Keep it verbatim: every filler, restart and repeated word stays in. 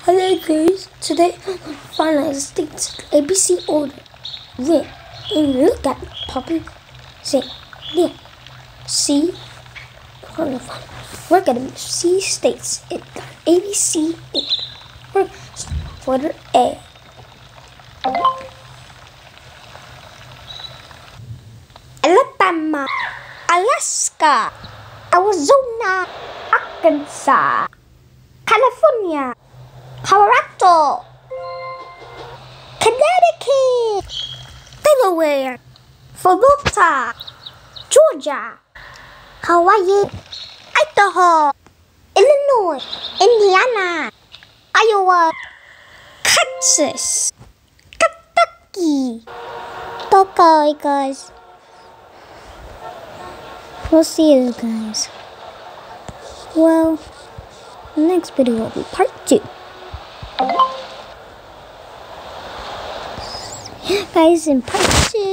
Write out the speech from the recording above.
Hello guys, today finally states A B C order. Then, and look at Poppy. Say, yeah, C. We're gonna C states it got A B C order. For the A. Alabama, Alaska, Arizona, Arkansas, California, Colorado, Connecticut, Delaware, Florida, Georgia, Hawaii, Idaho, Illinois, Indiana, Iowa, Kansas, Kentucky. Okay, guys. We'll see you guys. Well, next video will be part two. Guys, in part two.